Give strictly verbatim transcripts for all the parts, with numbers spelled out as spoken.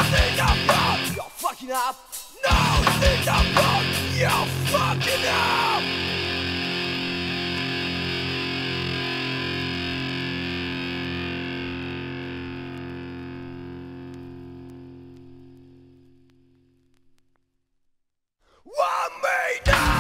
think about, you're fucking up. No, think about, you're fucking up. Want me now?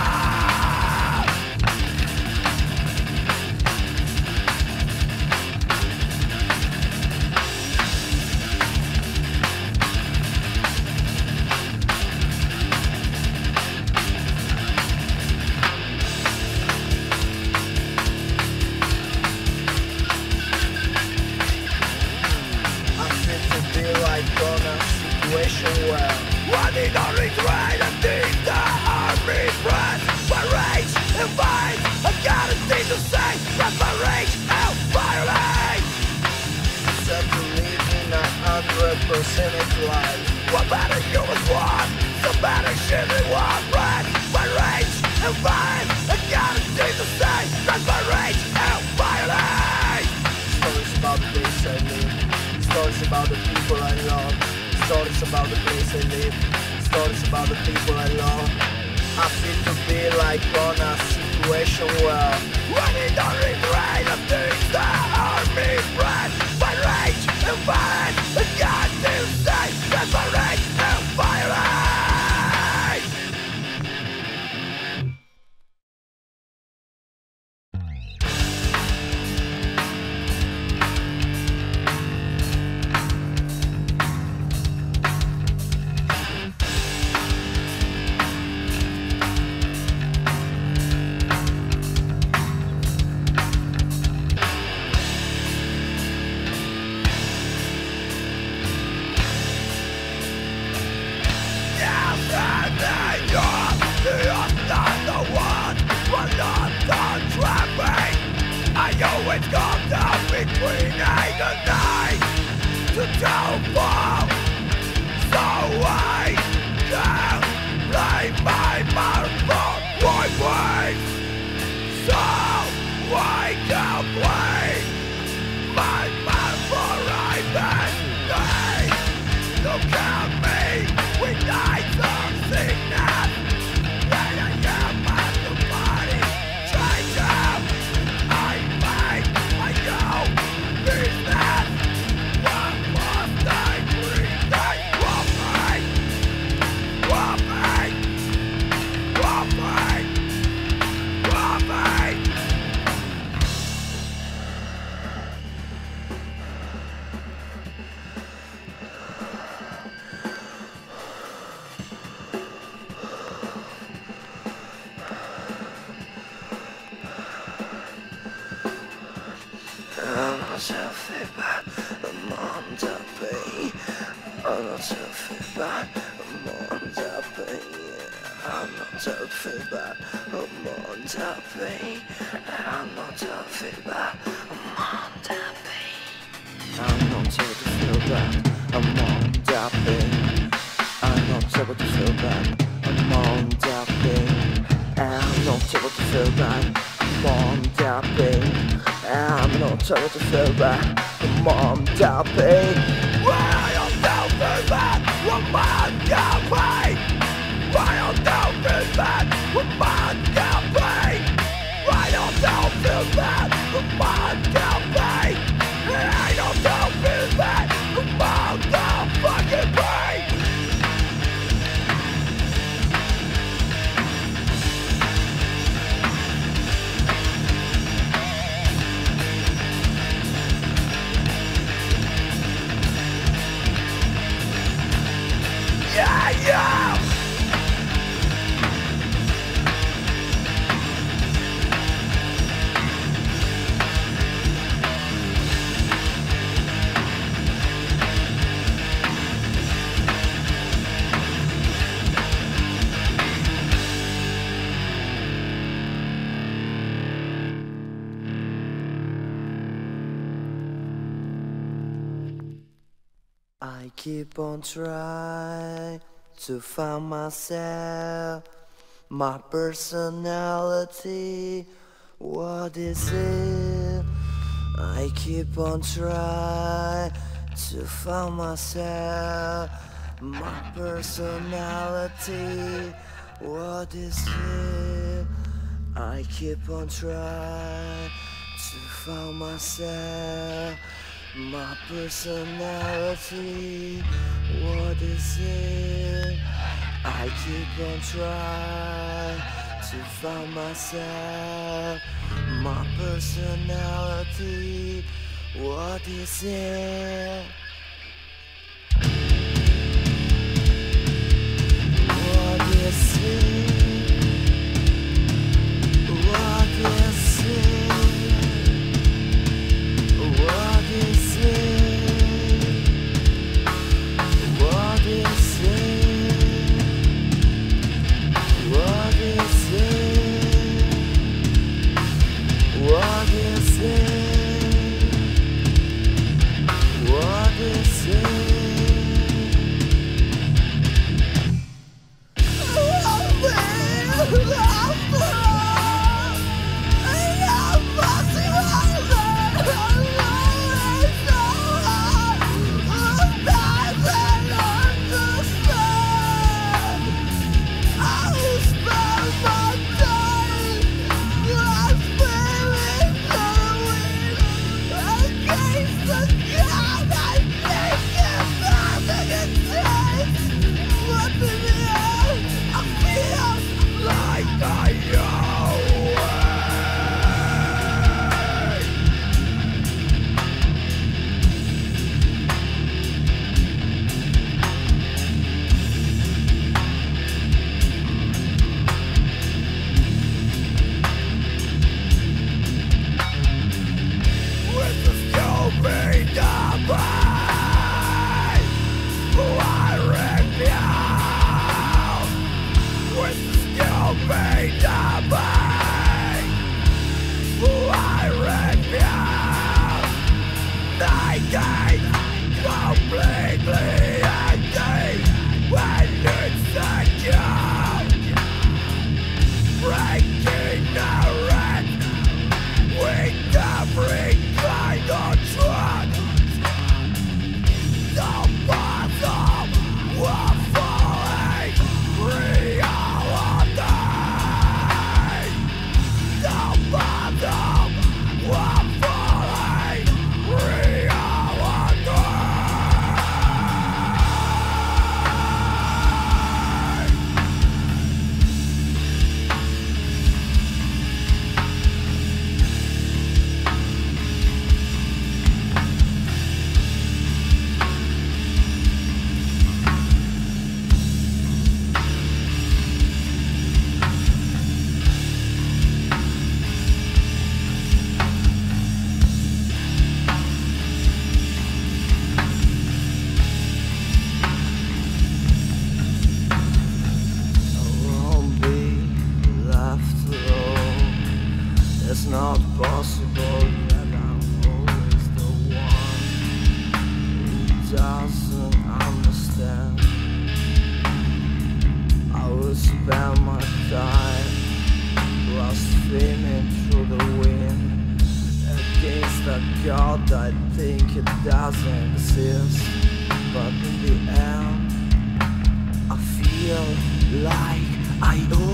Well, one in a regret and things that are regret. My rage and mine, I got a thing to say. That's my rage and violence. Except to live in a hundred percent life. What better you was one, some better shit in one breath. My rage and mine, I got a thing to say. That's my rage and violence. Stories about the place I live, stories about the people I love. Stories about the place I live, stories about the people I love. I feel to be like on a situation where running the regret of things that are misread. My rage and violence, I got to say that's my rage and violence. It's come down between eight and nine to downfall. So I can't blame my mouth for my way. So I can't blame my mouth for I mistake. Look at me with eyes of sickness. When I am at the body, change up. I know business. What must I breathe? I want me, want me, want me, want me. I'm not selfish, but I'm on the pain. I'm not selfish, but I'm on the pain. I'm not selfish, but I'm on the pain. I'm not selfish, but I'm on the pain. I'm not selfish, but I'm on the pain. I'm not selfish, but I'm on the pain. I'm not selfish, but I'm on the pain. I'm not trying to feel bad, I'm on the pain. Why don't you feel bad, I'm on the pain. Why don't you feel bad, I'm on the pain. Why don't you feel bad, I'm on the pain. I don't you feel bad, I'm on the fucking pain. Yeah, yeah! I keep on trying to find myself, my personality, what is it? I keep on trying to find myself, my personality. What is it? I keep on trying to find myself. My personality. What is it? I keep on trying to find myself. My personality. What is it? What is it? What is it? What is it? What is it? What is it? What is it? What is it? Like I